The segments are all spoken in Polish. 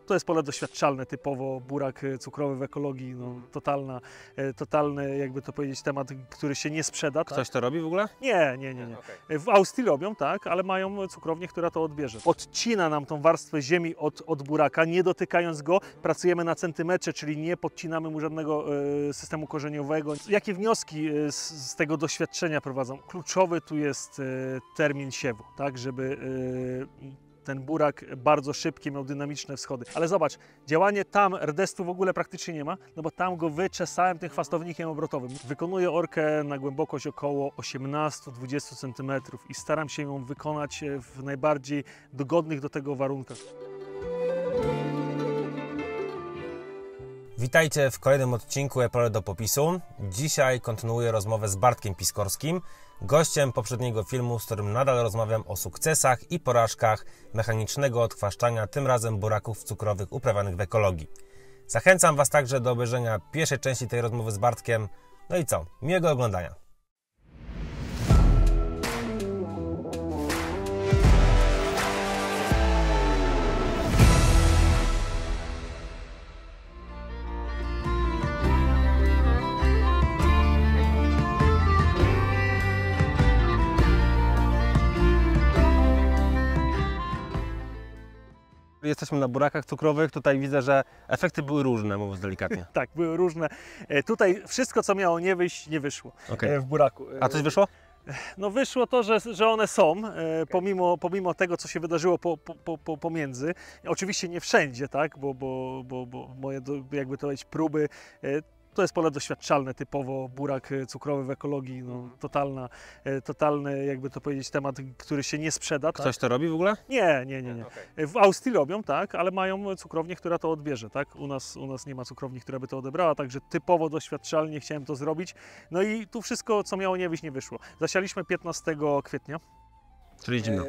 To jest pole doświadczalne, typowo burak cukrowy w ekologii, no, totalny, jakby to powiedzieć, temat, który się nie sprzeda. Ktoś tak? to robi w ogóle? Nie. Okay. W Austrii robią, tak, ale mają cukrownię, która to odbierze. Odcina nam tą warstwę ziemi od buraka, nie dotykając go, pracujemy na centymetrze, czyli nie podcinamy mu żadnego systemu korzeniowego. Jakie wnioski z tego doświadczenia prowadzą? Kluczowy tu jest termin siewu, tak, żeby ten burak bardzo szybkie miał dynamiczne wschody. Ale zobacz, działanie tam rdestu w ogóle praktycznie nie ma, no bo tam go wyczesałem tym chwastownikiem obrotowym. Wykonuję orkę na głębokość około 18-20 cm i staram się ją wykonać w najbardziej dogodnych do tego warunkach. Witajcie w kolejnym odcinku Pole do popisu. Dzisiaj kontynuuję rozmowę z Bartkiem Piskorskim, gościem poprzedniego filmu, z którym nadal rozmawiam o sukcesach i porażkach mechanicznego odchwaszczania, tym razem buraków cukrowych uprawianych w ekologii. Zachęcam Was także do obejrzenia pierwszej części tej rozmowy z Bartkiem. No i co? Miłego oglądania. Jesteśmy na burakach cukrowych. Tutaj widzę, że efekty były różne, mówiąc delikatnie. Tak, były różne. Tutaj wszystko, co miało nie wyjść, nie wyszło w buraku. A coś wyszło? No wyszło to, że one są, pomimo tego, co się wydarzyło pomiędzy. Oczywiście nie wszędzie, tak, bo moje, jakby to powiedzieć, próby. To jest pole doświadczalne, typowo burak cukrowy w ekologii, no, totalny, jakby to powiedzieć, temat, który się nie sprzeda. Ktoś to robi w ogóle? Nie. Okay. W Austrii robią, tak, ale mają cukrownię, która to odbierze, tak. U nas nie ma cukrowni, która by to odebrała, także typowo doświadczalnie chciałem to zrobić. No i tu wszystko, co miało nie wyjść, nie wyszło. Zasialiśmy 15 kwietnia. Czyli zimno.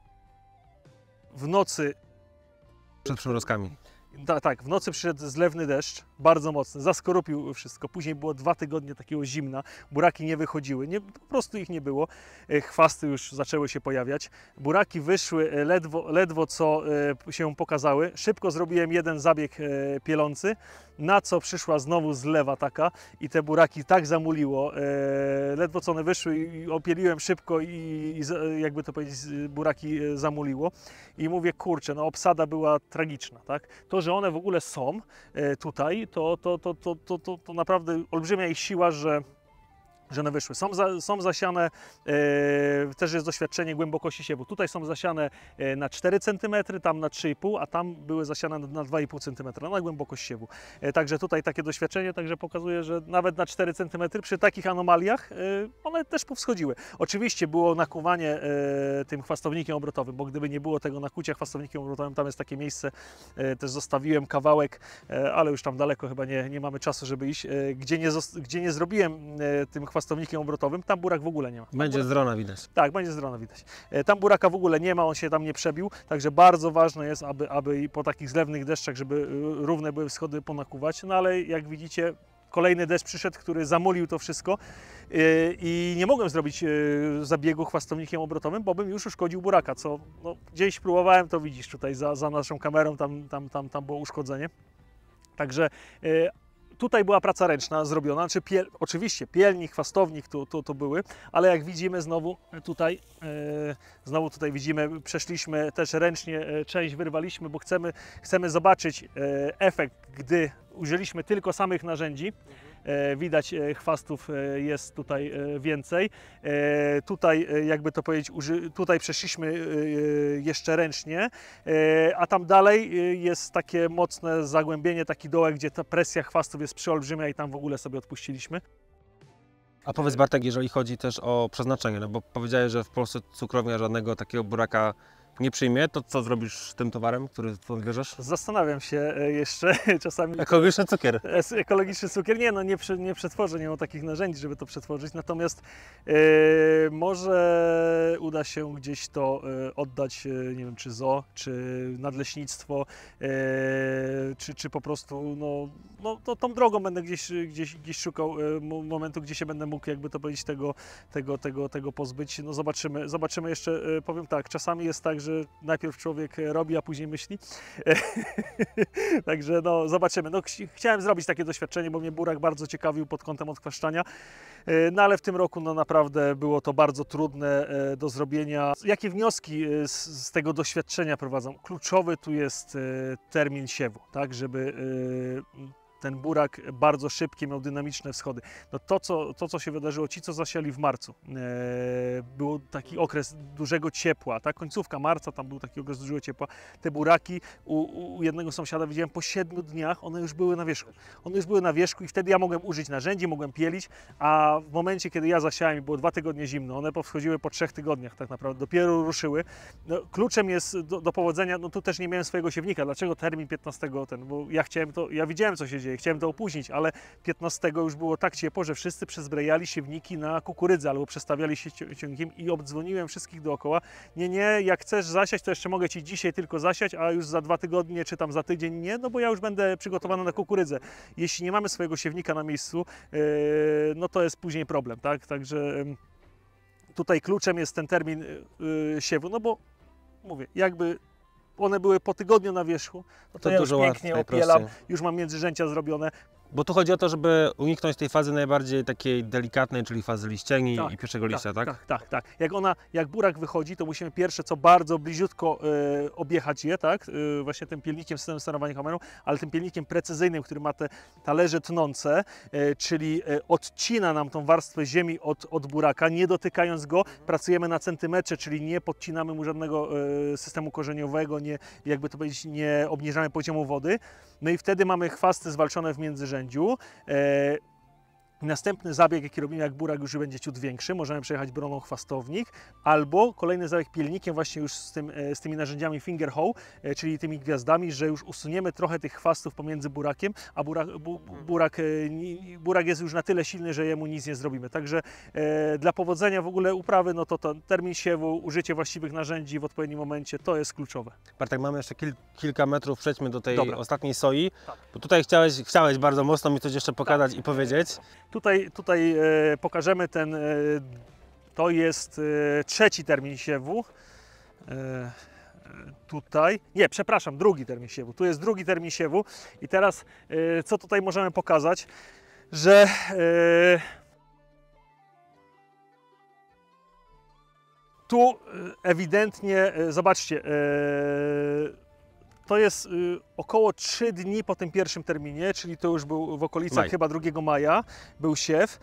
W nocy... Przed przymrozkami. Tak, w nocy przyszedł zlewny deszcz, bardzo mocny, zaskorupił wszystko. Później było 2 tygodnie takiego zimna, buraki nie wychodziły, po prostu ich nie było. Chwasty już zaczęły się pojawiać. Buraki wyszły ledwo co się pokazały. Szybko zrobiłem jeden zabieg pielący, na co przyszła znowu zlewa taka i te buraki tak zamuliło. Ledwo co one wyszły i opieliłem szybko i jakby to powiedzieć, buraki zamuliło. I mówię, kurczę, no obsada była tragiczna, tak? To, że one w ogóle są tutaj, to naprawdę olbrzymia ich siła, że one wyszły. Są zasiane, też jest doświadczenie głębokości siewu. Tutaj są zasiane na 4 cm, tam na 3,5, a tam były zasiane na 2,5 cm na głębokość siewu. Także tutaj takie doświadczenie także pokazuje, że nawet na 4 cm przy takich anomaliach one też powschodziły. Oczywiście było nakuwanie tym chwastownikiem obrotowym, bo gdyby nie było tego nakucia chwastownikiem obrotowym, tam jest takie miejsce, też zostawiłem kawałek, ale już tam daleko chyba nie mamy czasu, żeby iść, gdzie nie zrobiłem tym chwastownikiem obrotowym, tam burak w ogóle nie ma. Będzie z drona widać. Tak, będzie z drona widać. Tam buraka w ogóle nie ma, on się tam nie przebił, także bardzo ważne jest, aby po takich zlewnych deszczach, żeby równe były wschody ponakuwać, no ale jak widzicie, kolejny deszcz przyszedł, który zamulił to wszystko i nie mogłem zrobić zabiegu chwastownikiem obrotowym, bo bym już uszkodził buraka, co no, gdzieś próbowałem, to widzisz tutaj za naszą kamerą, tam było uszkodzenie. Także tutaj była praca ręczna zrobiona, oczywiście pielnik, chwastownik to były, ale jak widzimy znowu tutaj widzimy, przeszliśmy też ręcznie, część wyrwaliśmy, bo chcemy zobaczyć efekt, gdy użyliśmy tylko samych narzędzi. Widać, chwastów jest tutaj więcej. Tutaj, jakby to powiedzieć, tutaj przeszliśmy jeszcze ręcznie, a tam dalej jest takie mocne zagłębienie, taki dołek, gdzie ta presja chwastów jest przeolbrzymia i tam w ogóle sobie odpuściliśmy. A powiedz, Bartek, jeżeli chodzi też o przeznaczenie, no bo powiedziałeś, że w Polsce cukrownia żadnego takiego buraka nie przyjmie, to co zrobisz z tym towarem, który tu odbierzesz? Zastanawiam się jeszcze czasami. Ekologiczny cukier. Ekologiczny cukier? Nie, no nie przetworzę, nie mam takich narzędzi, żeby to przetworzyć, natomiast może uda się gdzieś to oddać, nie wiem, czy zoo, czy nadleśnictwo, czy po prostu, no to tą drogą będę gdzieś szukał momentu, gdzie się będę mógł, jakby to powiedzieć, tego pozbyć. No zobaczymy jeszcze, powiem tak, czasami jest tak, że najpierw człowiek robi, a później myśli. Także no, zobaczymy. No, chciałem zrobić takie doświadczenie, bo mnie burak bardzo ciekawił pod kątem odchwaszczania. No ale w tym roku no, naprawdę było to bardzo trudne do zrobienia. Jakie wnioski z tego doświadczenia prowadzą? Kluczowy tu jest termin siewu, tak, żeby ten burak bardzo szybkie, miał dynamiczne wschody. No to, co się wydarzyło, ci, co zasiali w marcu, był taki okres dużego ciepła, ta końcówka marca, tam był taki okres dużego ciepła. Te buraki u jednego sąsiada widziałem po 7 dniach, one już były na wierzchu. One już były na wierzchu i wtedy ja mogłem użyć narzędzi, mogłem pielić, a w momencie, kiedy ja zasiałem i było 2 tygodnie zimno, one powschodziły po 3 tygodniach tak naprawdę, dopiero ruszyły. No, kluczem jest do powodzenia, no tu też nie miałem swojego siewnika. Dlaczego termin 15 ten? Bo ja chciałem to, ja widziałem, co się dzieje, chciałem to opóźnić, ale 15 już było tak ciepło, że wszyscy przezbrajali siewniki na kukurydzę albo przestawiali się ciągnikiem i obdzwoniłem wszystkich dookoła. Nie, jak chcesz zasiać, to jeszcze mogę Ci dzisiaj tylko zasiać, a już za 2 tygodnie czy tam za tydzień nie, no bo ja już będę przygotowany na kukurydzę. Jeśli nie mamy swojego siewnika na miejscu, no to jest później problem, tak? Także tutaj kluczem jest ten termin siewu, no bo mówię, jakby one były po tygodniu na wierzchu, no to ja już pięknie opielam, już mam międzyrzęcia zrobione. Bo tu chodzi o to, żeby uniknąć tej fazy najbardziej takiej delikatnej, czyli fazy liścieni i pierwszego liścia, tak? Tak. Jak burak wychodzi, to musimy pierwsze co bardzo bliziutko objechać je, tak? Właśnie tym pilnikiem systemem sterowania kamerą, ale tym pilnikiem precyzyjnym, który ma te talerze tnące, czyli odcina nam tą warstwę ziemi od buraka, nie dotykając go. Pracujemy na centymetrze, czyli nie podcinamy mu żadnego systemu korzeniowego, nie, jakby to powiedzieć, nie obniżamy poziomu wody. No i wtedy mamy chwasty zwalczone w międzyrzędziu. Następny zabieg, jaki robimy, jak burak już będzie ciut większy, możemy przejechać broną chwastownik, albo kolejny zabieg pilnikiem właśnie już z tymi narzędziami finger hoe, czyli tymi gwiazdami, że już usuniemy trochę tych chwastów pomiędzy burakiem, a burak jest już na tyle silny, że jemu nic nie zrobimy. Także dla powodzenia w ogóle uprawy, no to termin siewu, użycie właściwych narzędzi w odpowiednim momencie, to jest kluczowe. Bartek, mamy jeszcze kilka metrów, przejdźmy do tej ostatniej soi, bo tutaj chciałeś bardzo mocno mi coś jeszcze pokazać i powiedzieć. Tutaj pokażemy to jest trzeci termin siewu. Drugi termin siewu. Tu jest drugi termin siewu i teraz co tutaj możemy pokazać, że tu ewidentnie, zobaczcie, to jest około 3 dni po tym pierwszym terminie, czyli to już był w okolicach chyba 2 maja, był siew.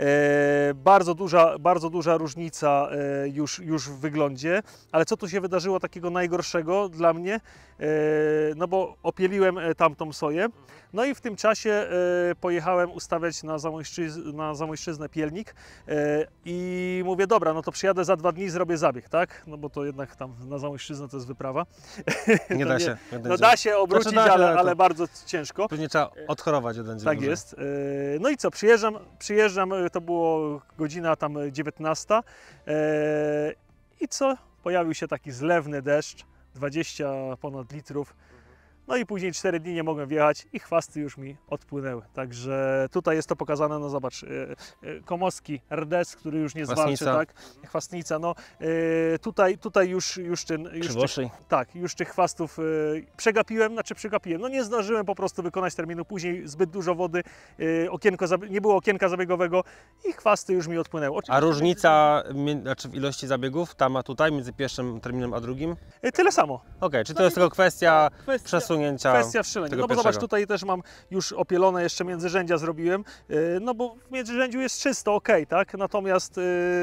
Bardzo duża różnica już w wyglądzie, ale co tu się wydarzyło takiego najgorszego dla mnie? No bo opieliłem tamtą soję, no i w tym czasie pojechałem ustawiać na Zamojszczyznę pielnik i mówię, dobra, no to przyjadę za 2 dni, zrobię zabieg, tak? No bo to jednak tam na Zamojszczyznę to jest wyprawa. Nie da się. No da się obrócić, ale bardzo ciężko. Pewnie trzeba odchorować jeden dzień. Tak jest. No i co, przyjeżdżam, to było godzina tam 19 i co? Pojawił się taki zlewny deszcz, 20 ponad litrów. No i później 4 dni nie mogłem wjechać i chwasty już mi odpłynęły. Także tutaj jest to pokazane, no zobacz, Komowski, RDS, który już nie zwalczy, tak? Chwastnica, no tutaj już już tych chwastów przegapiłem, no nie zdążyłem po prostu wykonać terminu, później zbyt dużo wody, nie było okienka zabiegowego i chwasty już mi odpłynęły. A różnica w ilości zabiegów tam a tutaj między pierwszym terminem a drugim? Tyle samo. Okej, czy to jest tylko kwestia przesunięcia? Kwestia wstrzelenia. No bo zobacz, tutaj też mam już opielone, jeszcze międzyrzędzia zrobiłem, no bo w międzyrzędziu jest czysto, ok, tak? Natomiast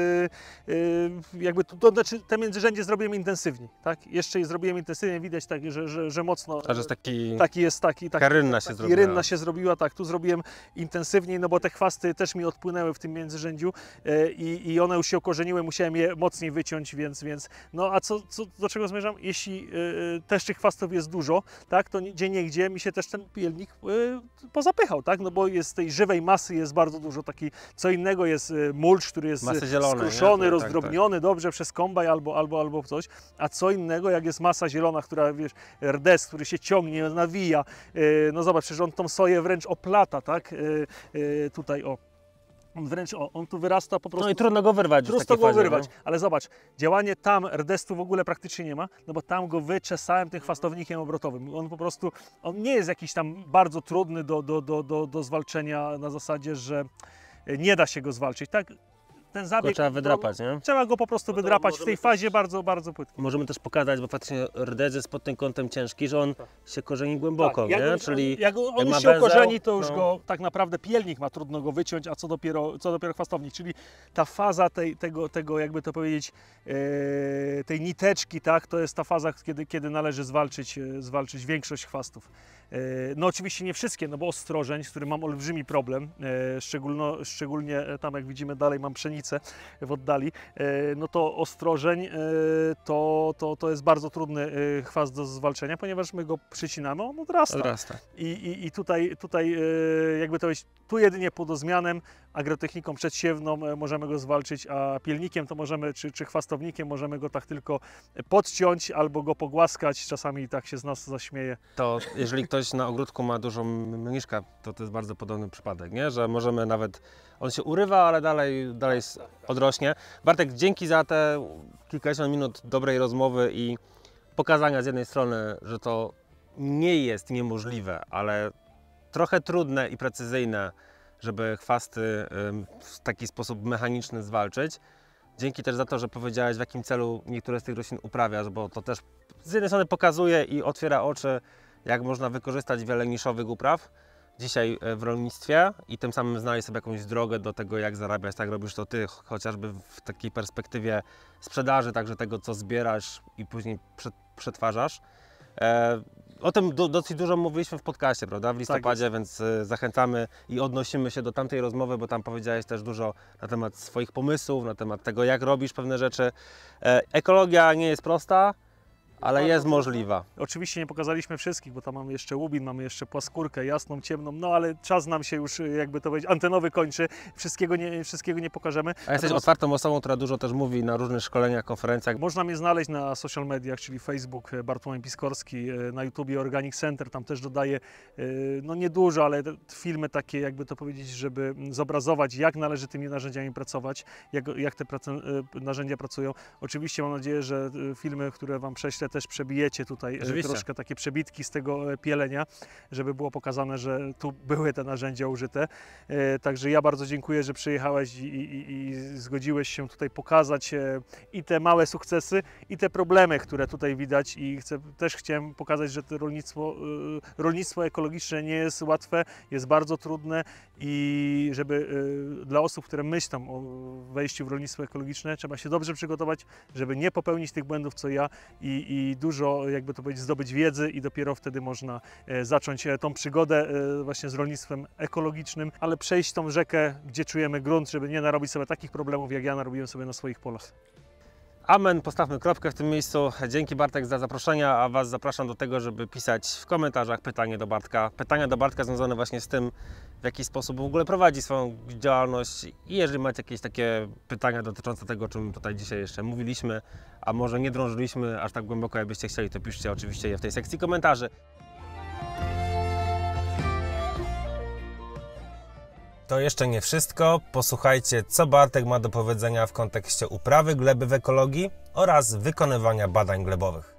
jakby te międzyrzędzie zrobiłem intensywniej, tak? Jeszcze je zrobiłem intensywnie, widać tak, że mocno. A że jest taki rynna się zrobiła, tak, tu zrobiłem intensywniej, no bo te chwasty też mi odpłynęły w tym międzyrzędziu i one już się okorzeniły, musiałem je mocniej wyciąć, więc no a do czego zmierzam? Jeśli też tych chwastów jest dużo, tak, to gdzieniegdzie mi się też ten pielnik pozapychał, tak, no bo jest tej żywej masy jest bardzo dużo, co innego jest mulcz, który jest skruszony, rozdrobniony dobrze przez kombaj albo coś, a co innego jak jest masa zielona, która, wiesz, RDS, który się ciągnie, nawija, no zobacz, przecież on tą soję wręcz oplata, tak, tutaj On wręcz, on tu wyrasta po prostu. No i trudno go wyrwać. Trudno go wyrwać, ale zobacz, działanie tam rdestu w ogóle praktycznie nie ma, no bo tam go wyczesałem tym chwastownikiem obrotowym. On po prostu, on nie jest jakiś tam bardzo trudny do zwalczenia na zasadzie, że nie da się go zwalczyć, tak? Ten zabieg trzeba wydrapać, nie? Trzeba go po prostu wydrapać w tej fazie bardzo, bardzo płytko. Możemy też pokazać, bo faktycznie rdedz jest pod tym kątem ciężki, że on się korzeni głęboko, tak, nie? Czyli jak on już ma się węzeł, ukorzeni, to już no. go tak naprawdę pielnik ma trudno go wyciąć, a co dopiero chwastownik, czyli ta faza tego jakby to powiedzieć, tej niteczki, tak, to jest ta faza, kiedy należy zwalczyć większość chwastów. No oczywiście nie wszystkie, no bo ostrożeń, z którym mam olbrzymi problem, szczególnie tam jak widzimy dalej mam pszenicę w oddali, no to ostrożeń to jest bardzo trudny chwast do zwalczenia, ponieważ my go przycinamy, on odrasta. I tutaj jakby to powiedzieć, tu jedynie podozmianem, agrotechniką przedsiewną możemy go zwalczyć, a pielnikiem to możemy, czy chwastownikiem możemy go tak tylko podciąć albo go pogłaskać, czasami tak się z nas zaśmieje. To jeżeli ktoś na ogródku ma dużą mniszkę, to jest bardzo podobny przypadek, nie? Że możemy nawet, on się urywa, ale dalej odrośnie. Bartek, dzięki za te kilkadziesiąt minut dobrej rozmowy i pokazania z jednej strony, że to nie jest niemożliwe, ale trochę trudne i precyzyjne, żeby chwasty w taki sposób mechaniczny zwalczyć. Dzięki też za to, że powiedziałeś, w jakim celu niektóre z tych roślin uprawiasz, bo to też z jednej strony pokazuje i otwiera oczy, jak można wykorzystać wiele niszowych upraw dzisiaj w rolnictwie i tym samym znaleźć sobie jakąś drogę do tego, jak zarabiać. Tak robisz to Ty, chociażby w takiej perspektywie sprzedaży, także tego, co zbierasz i później przetwarzasz. O tym dosyć dużo mówiliśmy w podcaście, prawda, w listopadzie, tak, więc zachęcamy i odnosimy się do tamtej rozmowy, bo tam powiedziałeś też dużo na temat swoich pomysłów, na temat tego, jak robisz pewne rzeczy. Ekologia nie jest prosta, ale jest możliwa. Oczywiście nie pokazaliśmy wszystkich, bo tam mamy jeszcze łubin, mamy jeszcze płaskórkę, jasną, ciemną, no ale czas nam się już, jakby to powiedzieć, antenowy kończy, wszystkiego nie pokażemy. A jesteś otwartą osobą, która dużo też mówi na różnych szkoleniach, konferencjach. Można mnie znaleźć na social mediach, czyli Facebook Bartłomiej Piskorski, na YouTubie Organic Center, tam też dodaję, no niedużo, ale filmy takie, jakby to powiedzieć, żeby zobrazować, jak należy tymi narzędziami pracować, jak te narzędzia pracują. Oczywiście mam nadzieję, że filmy, które Wam prześlę, też przebijecie tutaj troszkę takie przebitki z tego pielenia, żeby było pokazane, że tu były te narzędzia użyte. Także ja bardzo dziękuję, że przyjechałeś i zgodziłeś się tutaj pokazać i te małe sukcesy, i te problemy, które tutaj widać, i chciałem pokazać, że to rolnictwo ekologiczne nie jest łatwe, jest bardzo trudne i żeby dla osób, które myślą o wejściu w rolnictwo ekologiczne, trzeba się dobrze przygotować, żeby nie popełnić tych błędów, co ja, i dużo, jakby to powiedzieć, zdobyć wiedzy i dopiero wtedy można zacząć tą przygodę właśnie z rolnictwem ekologicznym, ale przejść tą rzekę, gdzie czujemy grunt, żeby nie narobić sobie takich problemów, jak ja narobiłem sobie na swoich polach. Amen, postawmy kropkę w tym miejscu. Dzięki, Bartek, za zaproszenie, a Was zapraszam do tego, żeby pisać w komentarzach pytania do Bartka. Pytania do Bartka związane właśnie z tym, w jaki sposób w ogóle prowadzi swoją działalność, i jeżeli macie jakieś takie pytania dotyczące tego, o czym tutaj dzisiaj jeszcze mówiliśmy, a może nie drążyliśmy aż tak głęboko, jakbyście chcieli, to piszcie oczywiście je w tej sekcji komentarzy. To jeszcze nie wszystko. Posłuchajcie, co Bartek ma do powiedzenia w kontekście uprawy gleby w ekologii oraz wykonywania badań glebowych.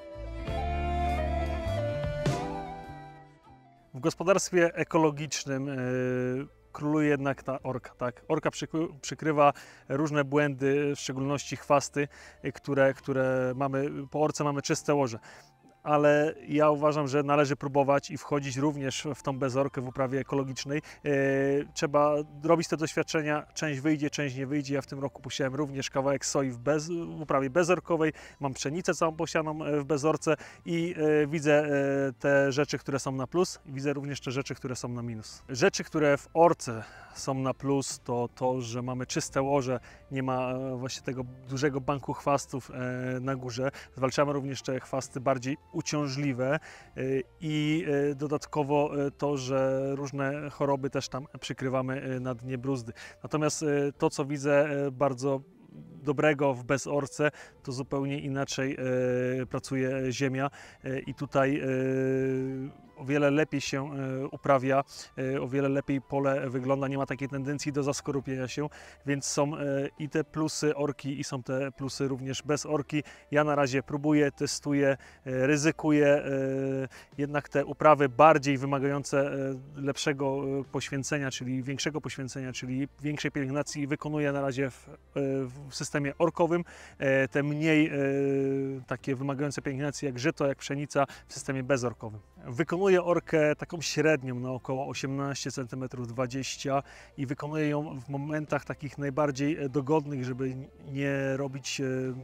W gospodarstwie ekologicznym króluje jednak ta orka. Tak? Orka przykrywa różne błędy, w szczególności chwasty, które mamy, po orce mamy czyste łoże. Ale ja uważam, że należy próbować i wchodzić również w tą bezorkę w uprawie ekologicznej. Trzeba robić te doświadczenia, część wyjdzie, część nie wyjdzie. Ja w tym roku posiałem również kawałek soi w uprawie bezorkowej, mam pszenicę całą posianą w bezorce i widzę te rzeczy, które są na plus, i widzę również te rzeczy, które są na minus. Rzeczy, które w orce są na plus, to to, że mamy czyste łoże, nie ma właśnie tego dużego banku chwastów na górze. Zwalczamy również te chwasty bardziej uciążliwe i dodatkowo to, że różne choroby też tam przykrywamy na dnie bruzdy. Natomiast to, co widzę bardzo dobrego w bezorce, to zupełnie inaczej pracuje ziemia i tutaj o wiele lepiej się uprawia, o wiele lepiej pole wygląda, nie ma takiej tendencji do zaskorupienia się, więc są i te plusy orki i są te plusy również bez orki. Ja na razie próbuję, testuję, ryzykuję, jednak te uprawy bardziej wymagające lepszego poświęcenia, czyli większego poświęcenia, czyli większej pielęgnacji wykonuję na razie w systemie orkowym, te mniej takie wymagające pielęgnacji jak żyto, jak pszenica w systemie bezorkowym. Wykonuję orkę taką średnią na około 18 cm, 20 i wykonuję ją w momentach takich najbardziej dogodnych, żeby nie robić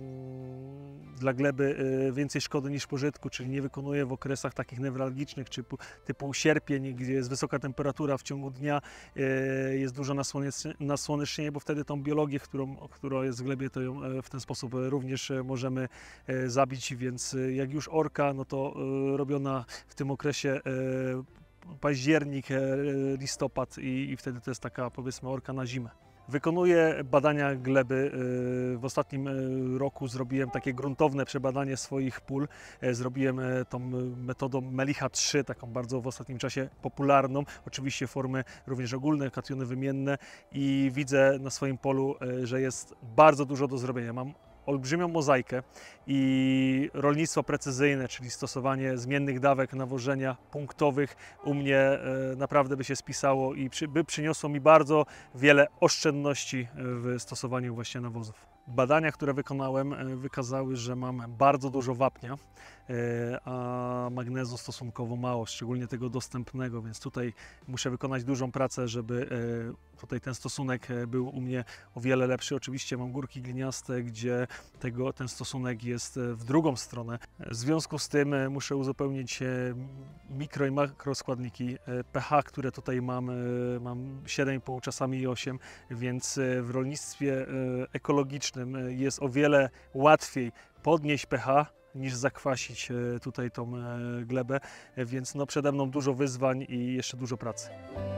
dla gleby więcej szkody niż pożytku, czyli nie wykonuję w okresach takich newralgicznych, typu sierpień, gdzie jest wysoka temperatura w ciągu dnia, jest dużo nasłonecznienie, bo wtedy tą biologię, która jest w glebie, to ją w ten sposób również możemy zabić, więc jak już orka, no to robiona w tym okresie październik, listopad i wtedy to jest taka, powiedzmy, orka na zimę. Wykonuję badania gleby. W ostatnim roku zrobiłem takie gruntowne przebadanie swoich pól. Zrobiłem tą metodą Melicha 3, taką bardzo w ostatnim czasie popularną. Oczywiście formy również ogólne, kationy wymienne i widzę na swoim polu, że jest bardzo dużo do zrobienia. Mam olbrzymią mozaikę i rolnictwo precyzyjne, czyli stosowanie zmiennych dawek nawożenia punktowych u mnie naprawdę by się spisało i by przyniosło mi bardzo wiele oszczędności w stosowaniu właśnie nawozów. Badania, które wykonałem, wykazały, że mam bardzo dużo wapnia, a magnezu stosunkowo mało, szczególnie tego dostępnego, więc tutaj muszę wykonać dużą pracę, żeby tutaj ten stosunek był u mnie o wiele lepszy. Oczywiście mam górki gliniaste, gdzie ten stosunek jest w drugą stronę. W związku z tym muszę uzupełnić mikro i makroskładniki. pH, które tutaj mam 7,5, czasami 8, więc w rolnictwie ekologicznym jest o wiele łatwiej podnieść pH niż zakwasić tutaj tą glebę, więc no przede mną dużo wyzwań i jeszcze dużo pracy.